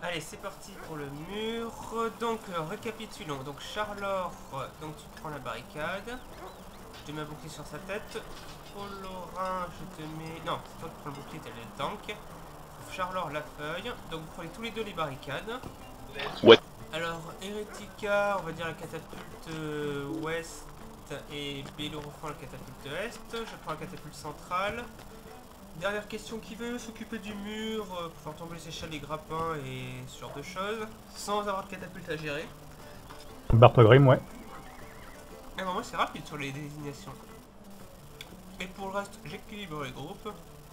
Allez, c'est parti pour le mur. Donc, récapitulons. Donc, Charlor, donc tu prends la barricade. Je te mets un bouclier sur sa tête. Olorin, je te mets... Non, c'est toi qui prends le bouclier, t'as le tank. Charlor, la feuille. Donc, vous prenez tous les deux les barricades. Ouais. Alors, Heretica, on va dire la catapulte ouest. Et Bellerophon, la catapulte est. Je prends la catapulte centrale. Dernière question, qui veut s'occuper du mur pour faire tomber les échelles, les grappins et ce genre de choses, sans avoir de catapulte à gérer? Barthogrim, ouais. Et moi c'est rapide sur les désignations. Et pour le reste, j'équilibre les groupes.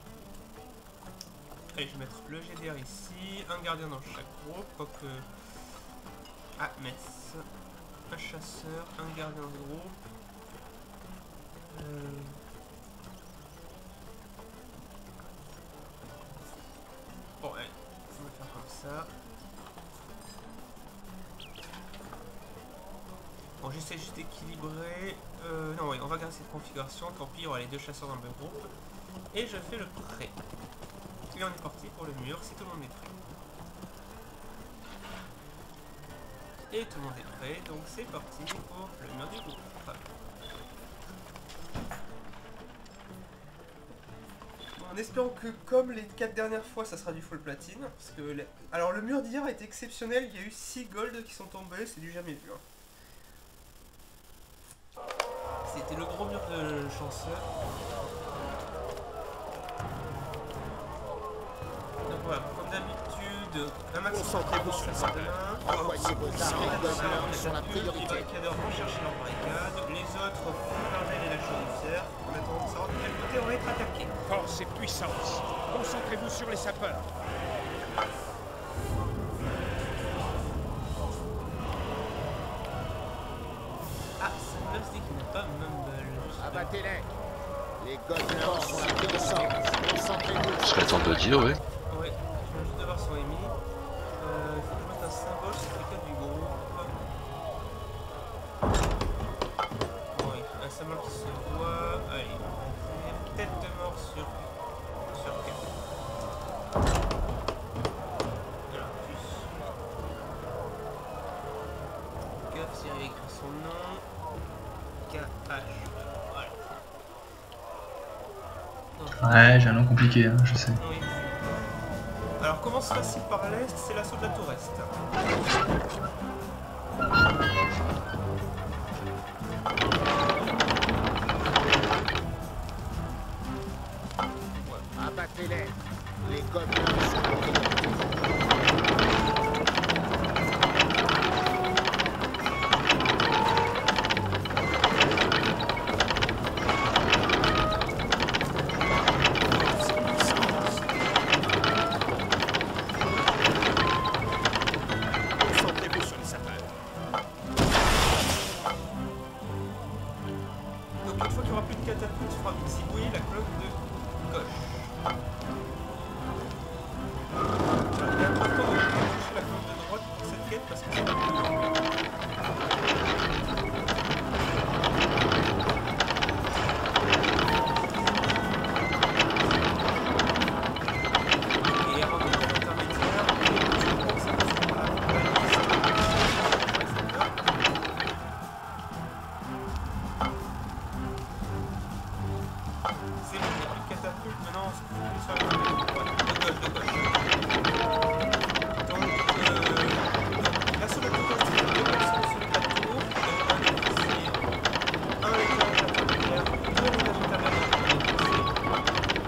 Allez, je vais mettre le GDR ici, un gardien dans chaque groupe, quoique... Ah, Metz. Un chasseur, un gardien de groupe. Bon, allez, on va faire comme ça. Bon, j'essaie juste d'équilibrer. Non, oui, on va garder cette configuration. Tant pis, il y aura les deux chasseurs dans le même groupe. Et je fais le prêt. Et on est parti pour le mur, si tout le monde est prêt. Et tout le monde est prêt, donc c'est parti pour le mur du groupe. En espérant que, comme les 4 dernières fois, ça sera du full platine. Parce que alors, le mur d'hier a été exceptionnel. Il y a eu 6 golds qui sont tombés. C'est du jamais vu. Hein. C'était le gros mur de chanceux. Donc voilà, comme d'habitude, un maximum de sur la main. Envoyez vos armes sur la priorité. Les barricadeurs vont chercher leur barricade. Les autres font l'argile et la chaudière. En attendant de savoir de quel côté on va être attaqué. Force et puissance. Concentrez-vous sur les sapeurs. Ah, ça me dit qu'il n'a pas Mumble. Abattez-les. Les gobelins sont la puissance. Concentrez-vous. Ce serait le temps de le dire, ouais. Ouais, je viens juste d'avoir son émis. Il faut que je mette un symbole sur lequel du groupe. Oui, un symbole qui se voit. Allez, on va faire tête de mort sur K. Alors, tu suis. Gaffe, si il écrit son nom. KH. Voilà. Ouais, j'ai un nom compliqué, hein, je sais. Oui. Alors, commence facile par l'est, c'est l'assaut de la tour est. Abattez-les. Les gobelins sont la priorité. Concentrez-vous sur les sapeurs. Donc une fois qu'il n'y aura plus de catapulte, il faudra zigouiller la colonne de gauche. Il est important de toucher la colonne de droite pour cette quête parce que c'est pas plus long. Et avant de faire l'intermédiaire, je pense que ça passe par la c'est bon, il n'y a plus de catapulte, maintenant on se fout sur la colonne de droite, de gauche. Donc, l'assaut de la tour est deux personnes sur le plateau, un officier, un étage intermédiaire, deux étages intermédiaires.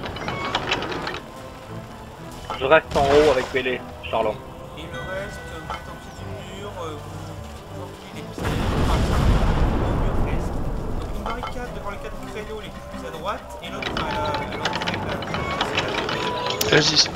Je reste en haut avec Bélé, Charlot. Et le reste, vous êtes au pied du mur, vous empilez les pieds au mur est. Donc une barricade devant les 4 créneaux les plus à droite et l'autre à l'entrée de la... Vas-y.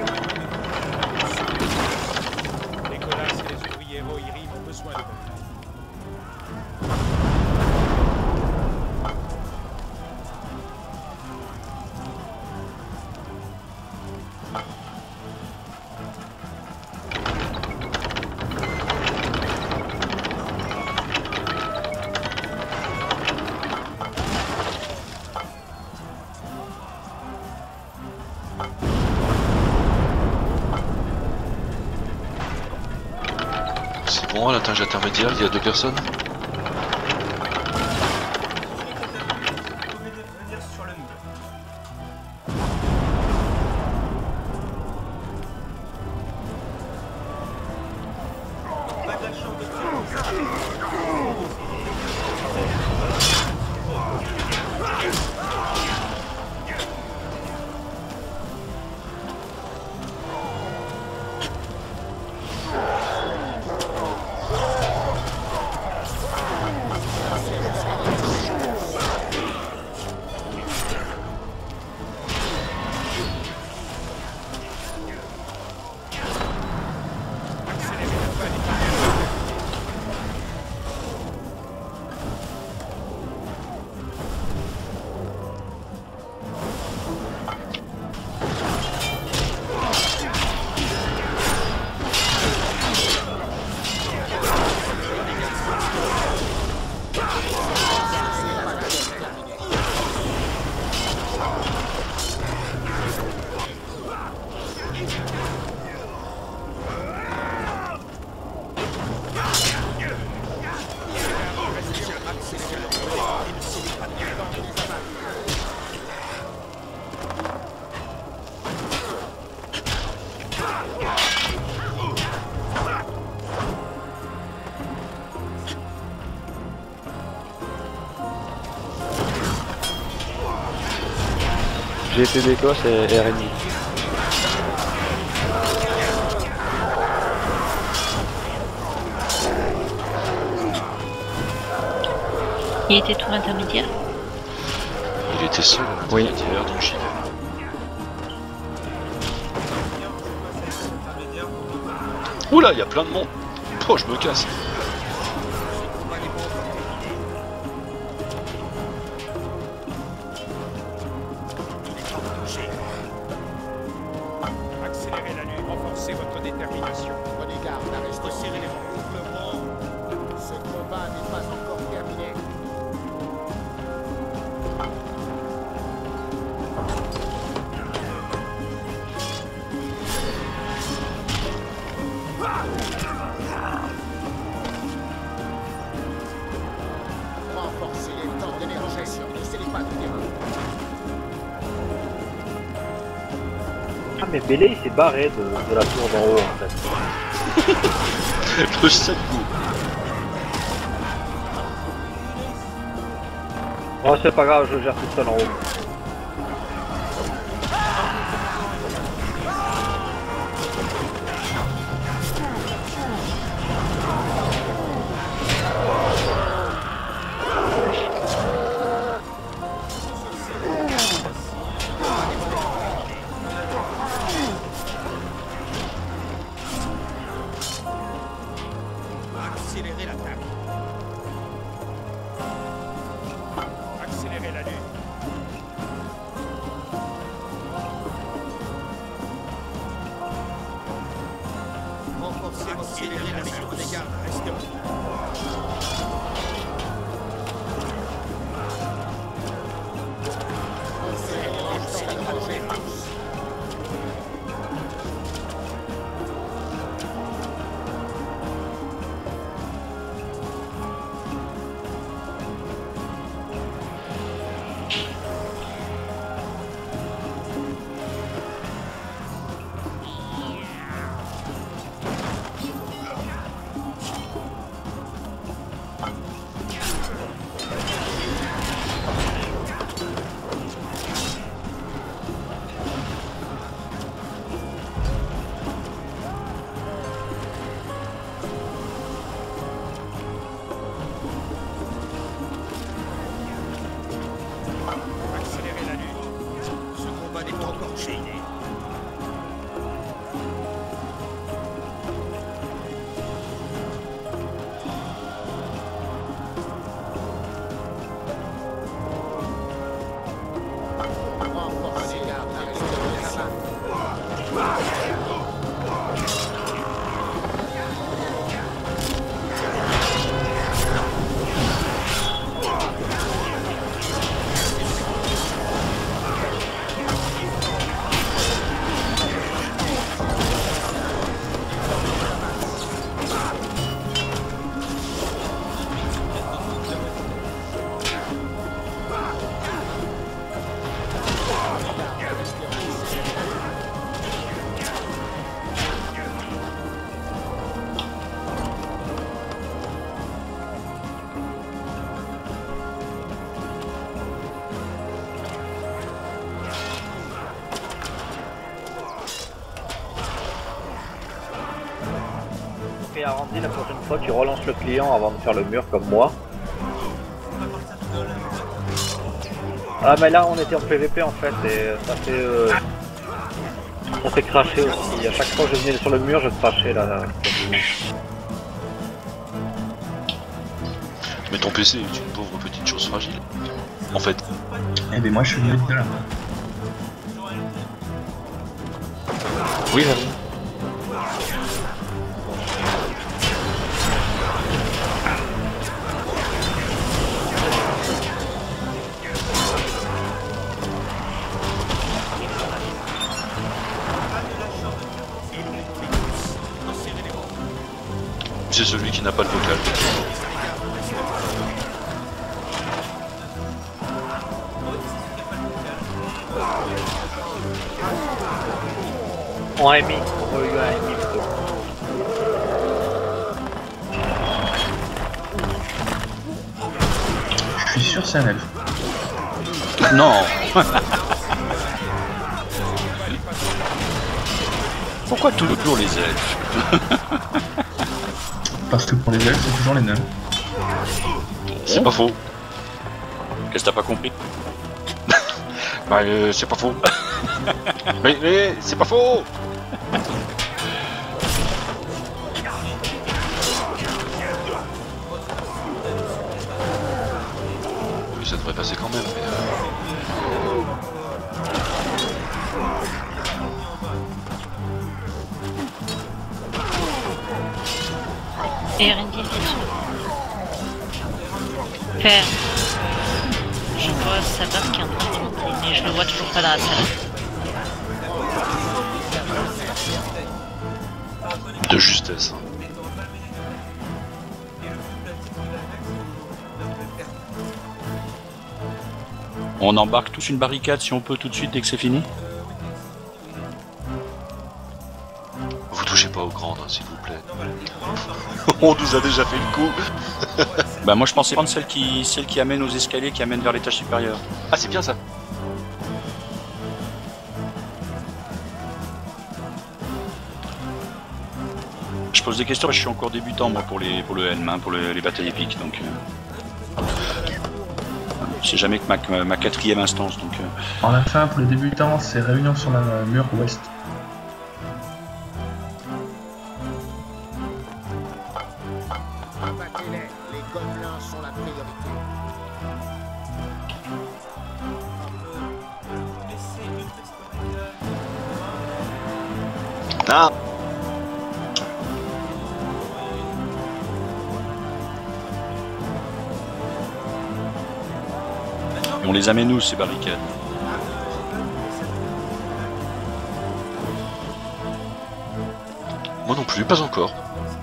Les colasses et les ouvriers Rohirrim ont besoin de vous. Bon, à l'étage intermédiaire, il y a 2 personnes. Tous les catapultes, vous pouvez venir sur le mur. Pas d'action de GP d'Écosse et RNI. Il était tour intermédiaire. Il était seul à l'intermédiaire, donc j'y vais. Oula, il y a plein de monde. Oh, je me casse. Accélérez la lutte, renforcez votre détermination. Prenez garde à rester serré les rangs. Ce combat n'est pas encore terminé. Renforcez les temps de négociation. Laissez-les pas de terrain. Ah mais Bélé il s'est barré de la tour d'en haut en fait. Le seul coup. Oh c'est pas grave, je gère tout seul en haut. Accélérez l'attaque. Accélérez la lutte. Renforcez votre détermination. Prenez garde, restez au mais Arandi, la prochaine fois, tu relances le client avant de faire le mur comme moi. Ah, mais là, on était en PVP en fait, et ça fait cracher aussi. À chaque fois que je venais sur le mur, je crachais là. Mais ton PC est une pauvre petite chose fragile. En fait. Eh ben moi je suis venu de là. Oui, Harry. C'est celui qui n'a pas de vocal. En AMI, on a eu un AMI plutôt. Je suis sûr c'est un elfe. Non. Pourquoi toujours les elfes? Parce que pour les elfes c'est toujours les nains. C'est pas faux. Qu'est-ce que t'as pas compris? Bah c'est pas faux. mais c'est pas faux. Oui, ça devrait passer quand même, mais Et RND, bien sûr. Faire. Je vois Sabar qui est en train de monter, mais je le vois toujours pas dans la salle. de justesse. On embarque tous une barricade si on peut tout de suite dès que c'est fini. Vous touchez pas aux grandes, hein, s'il vous plaît. On nous a déjà fait le coup. Bah moi je pensais prendre celle qui amène aux escaliers, qui amène vers l'étage supérieur. Ah c'est bien ça. Je pose des questions, je suis encore débutant moi pour le Helm, hein, pour les batailles épiques, donc c'est jamais que ma quatrième instance, donc En la fin, pour les débutants, c'est réunion sur la mur ouest. Abattez-les, les gobelins sont la priorité. Ah. et on les amène où ces barricades? Moi non plus, pas encore.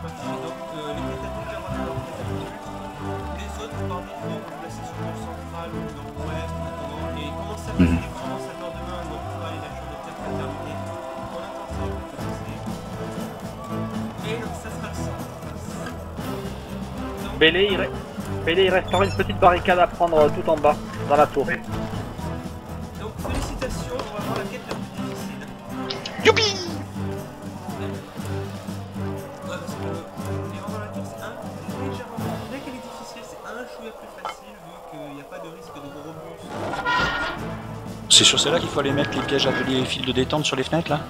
Bélé, il reste encore une petite barricade à prendre tout en bas, dans la tour. Donc félicitations pour avoir la quête la plus difficile. Youpi! Ouais, parce que les rangs dans la tour c'est légèrement, bien qu'elle est difficile, c'est un chouïa plus facile vu qu'il n'y a pas de risque de gros bus. C'est sur celle-là qu'il faut aller mettre les pièges à les fils de détente sur les fenêtres là?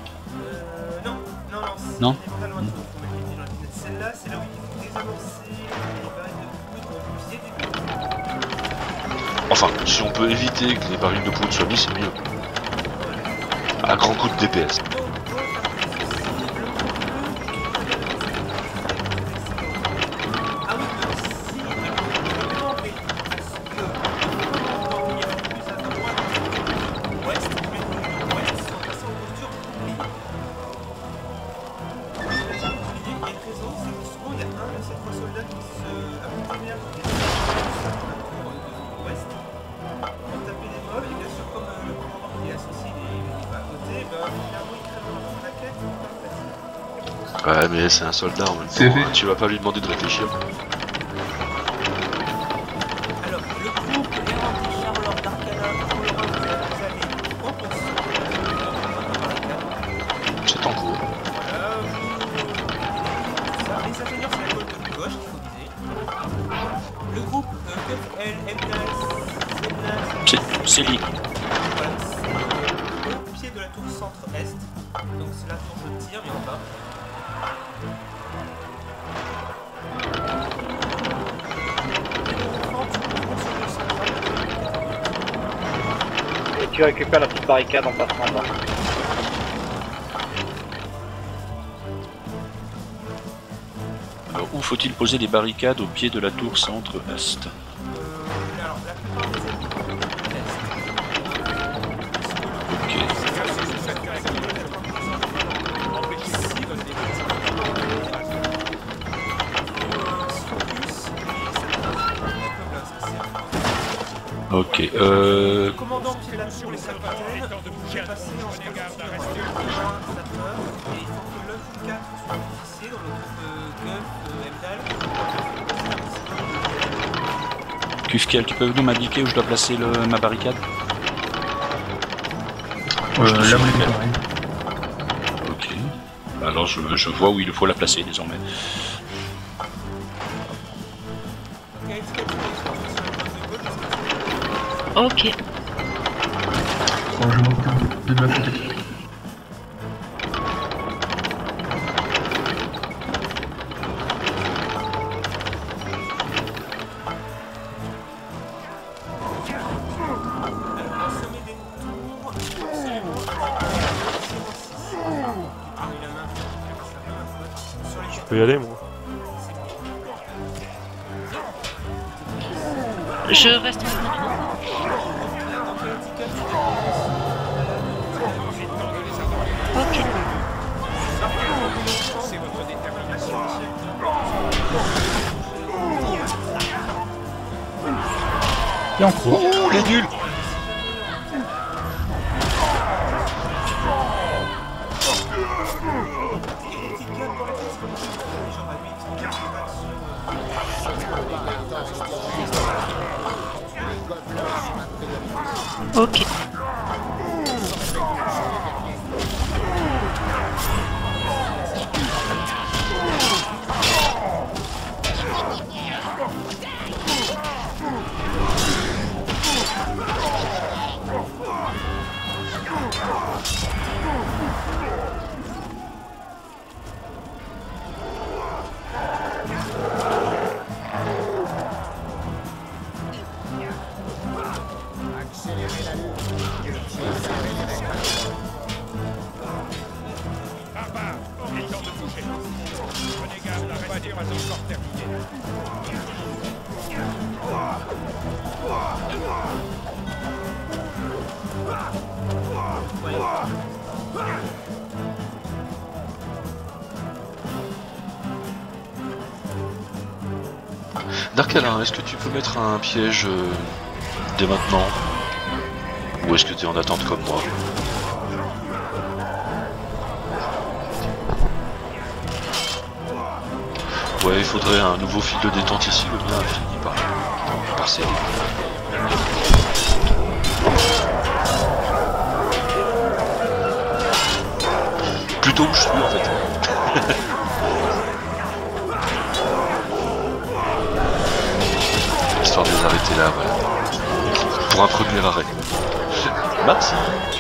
Non, Non. c'est pas loin de faut mettre les pieds dans la fenêtre. Celle-là, c'est là où il faut désamorcer les barils de poudre au pied du mur. Enfin, si on peut éviter que les barils de poudre soient mis, c'est mieux. À grand coup de DPS. Ah oui, mais aussi, vraiment, mais parce que quand il y a plus à droite, ouest, mais ouest, sont passés en posture bouclier. Il y a une raison, c'est que souvent il y a un de ces trois soldats qui se appuient bien pour ouest, pour taper les mobs, et bien sûr comme le commandant qui est associé, il est pas à côté, ben finalement il crève dans la quête, c'est pas facile. Ouais, mais c'est un soldat en même C'est temps. fait. Tu vas pas lui demander de réfléchir. Alors, le groupe Errandi Charlor d'Arcana, pour le run, vous allez en position. C'est en cours. Les ingénieurs C'est lit. Voilà, c'est au pied de la tour centre-est. Donc c'est la tour de tir, mais en bas. Et tu récupères la petite barricade en passant en bas. Alors, où faut-il poser des barricades au pied de la tour centre-est? Alors la plupart des ennemis Ok. Ok. Le commandant qui est là sur les salvatelles, je vais passer en posture sapeur, et il faut que l'un ou 4 soit officier dans le groupe Guff, Emdal. Kufkel, tu peux nous m'indiquer où je dois placer ma barricade? Là, vous l'avez pareil. Ok. Alors je vois où il faut la placer désormais. Ok. Bon, je m'occupe de l'autre côté. Je peux y aller, moi. Je reste en train. Ok. C'est votre détermination. Et en cours. Oh, les nuls! Ok. Accélérez la lutte. Barbare, il est temps de bouger. Prenez garde, la restée pas encore terminée. Darkalin, est-ce que tu peux mettre un piège dès maintenant? Ou est-ce que tu es en attente comme moi? Ouais, il faudrait un nouveau fil de détente ici, le mien a fini par céder. Plutôt où je suis en fait. Histoire de les arrêter là, voilà. Pour un premier arrêt. Merci.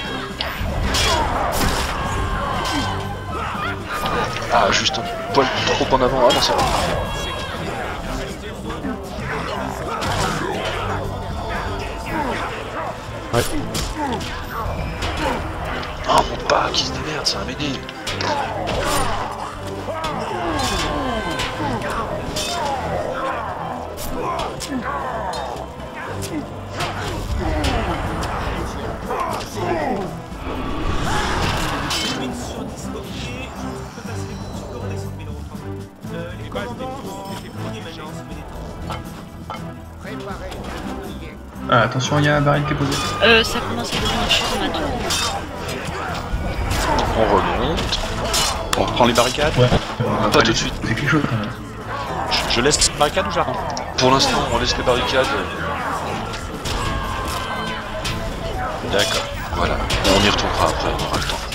Ah, juste un poil trop en avant. Ah non, c'est bon. Ouais. Oh mon pas, qui se démerde, c'est un médé. Les commandants les premiers maintenant, c'est des Préparez. Ah, attention, il y a un baril qui est posé. Ça commence à devenir chaud dans ma tour. On remonte. On reprend les barricades? Ouais. Pas tout de suite. C'est quelque chose quand même. Je laisse les barricades ou j'arrête? Pour l'instant, on laisse les barricades. D'accord. Voilà. On y retournera après, on aura le temps.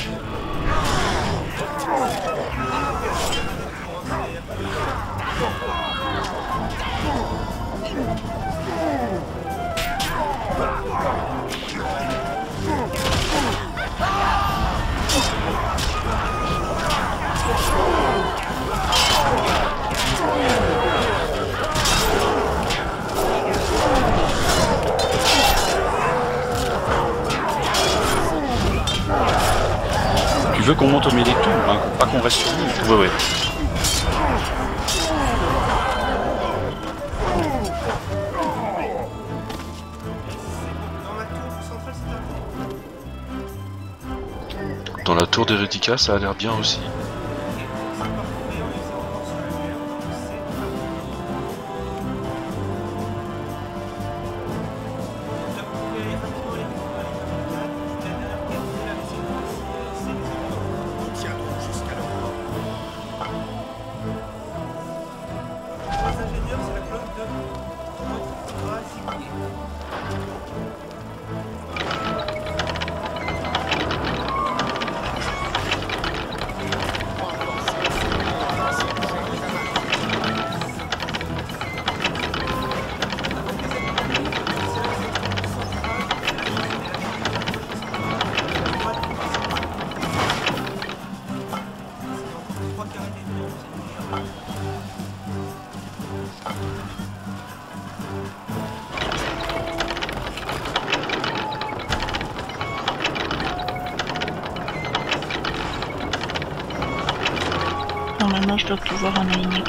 Tu veux qu'on monte au mêlée tout, hein, pas qu'on reste sur nous. Ouais. Dans la tour d'Eretica, ça a l'air bien aussi. Normalement, je dois pouvoir en aligner.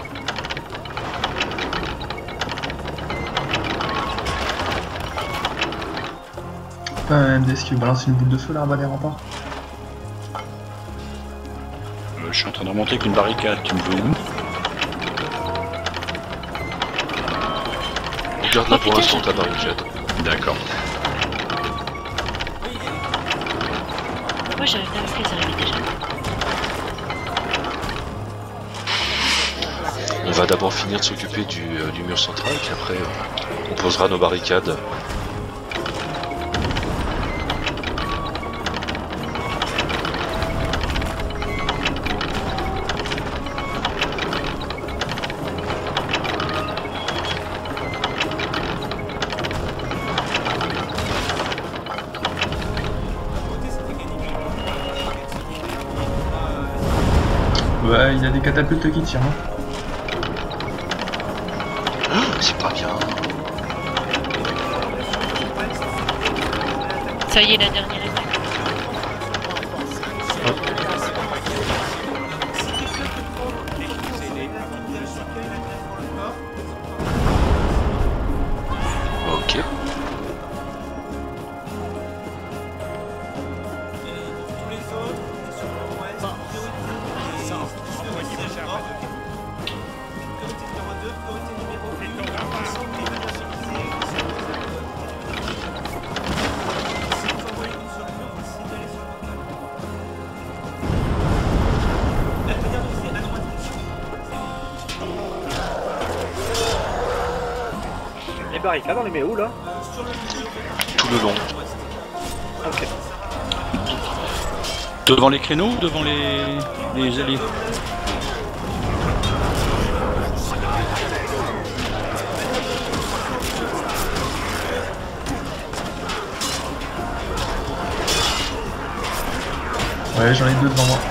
Pas un MDS qui balance une boule de feu là en bas des remparts. Je suis en train de remonter avec une barricade, tu me veux où? Regarde là pour l'instant ta barricade. D'accord. Moi j'arrive à les arriver déjà. On va d'abord finir de s'occuper du mur central, puis après on posera nos barricades. Ouais, il y a des catapultes qui tirent. Hein. C'est pas bien. Ça y est, la dernière étape. Ok. Les barricades, on les met où là? Tout le long. Ok. Devant les créneaux ou devant les allées? Ouais, j'en ai deux devant moi.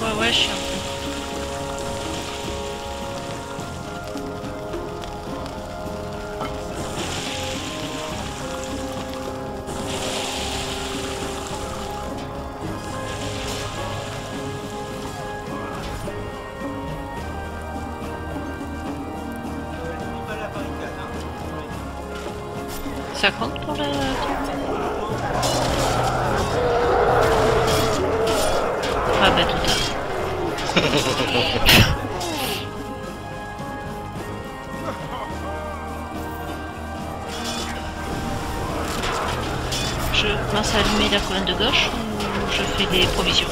Ouais, je suis un peu. Pas la barricade, hein. Ça compte pour la... Ah bah tout à Je commence à allumer la colonne de gauche ou je fais des provisions?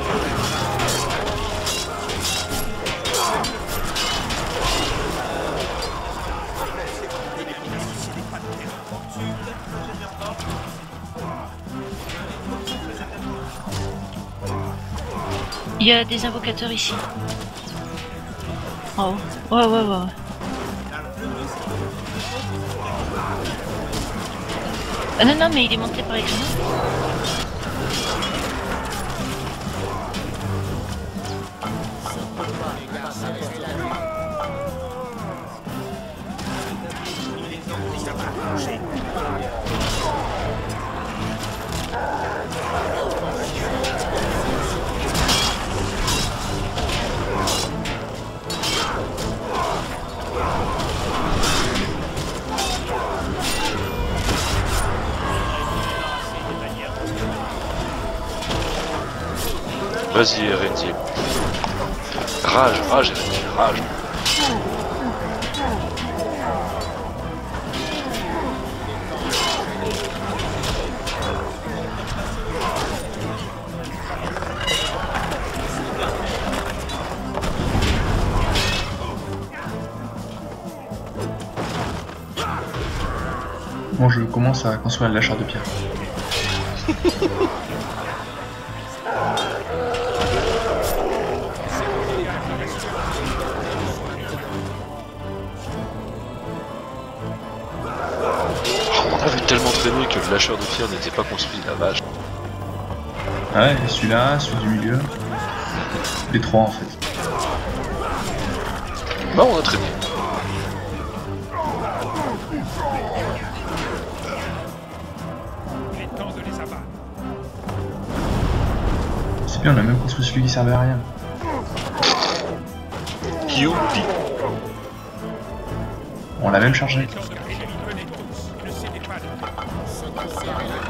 Il y a des invocateurs ici. Oh, ouais. Ah non, mais il est monté par exemple. Vas-y, RNG. Rage, RNG, rage. Bon, je commence à construire le lâcheur de pierre. On avait tellement traîné que le lâcheur de pierre n'était pas construit, la vache. Ouais, celui-là, celui du milieu. Les trois en fait. Bah on a traîné. Il est temps de les abattre. C'est bien, on a même construit celui qui servait à rien. Youpi. On l'a même chargé. Venez tous, ne cédez pas de...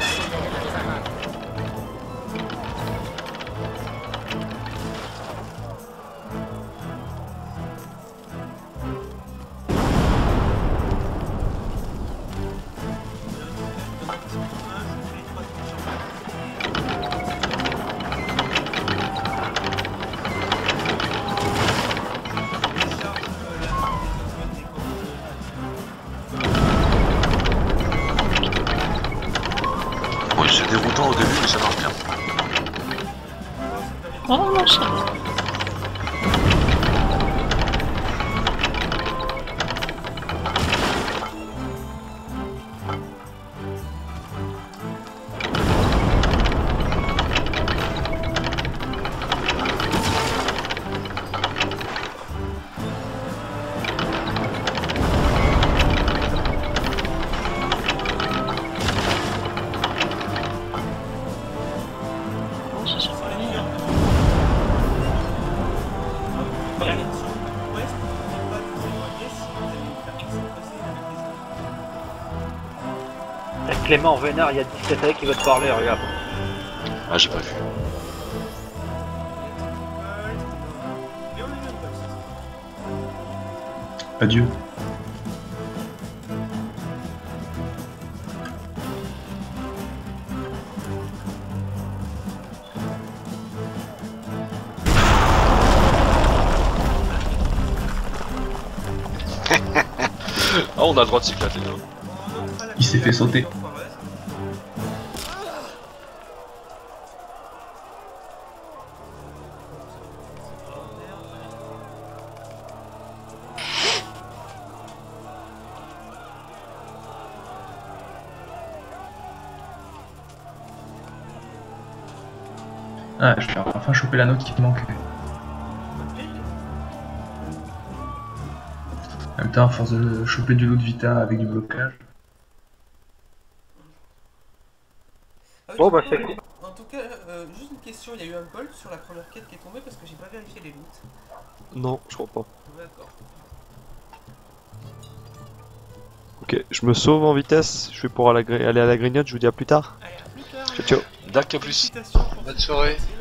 Ouais, c'est déroutant au début, mais ça marche bien. Oh non, ça va. Bon, ça sert à rien. T'as Clément Vénard, il y a 17 années qui veut te parler, regarde. Ah, j'ai pas vu. Adieu. Ah, on a le droit de s'éclater là. Il s'est fait sauter. Ah, je vais enfin choper l'anneau qui me manque. En même temps, à force de choper du loot vita avec du blocage. Ah oui, Bon, bah, c'est cool. En tout cas, juste une question, il y a eu un gold sur la première quête qui est tombée parce que j'ai pas vérifié les loots. Non, je crois pas. D'accord. Ok, je me sauve en vitesse, je vais pour aller à la grignote, je vous dis à plus tard. Allez, à plus tard. Ciao, ciao. Dac, à plus. Félicitations pour Bonne cette soirée. partie.